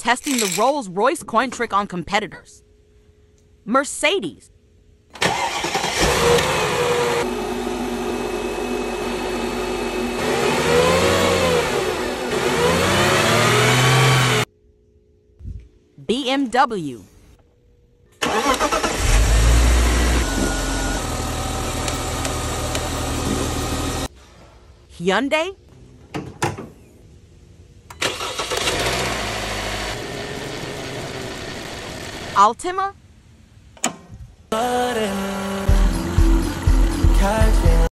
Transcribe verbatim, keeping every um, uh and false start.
testing the Rolls-Royce coin trick on competitors. Mercedes. B M W. Hyundai. Altima.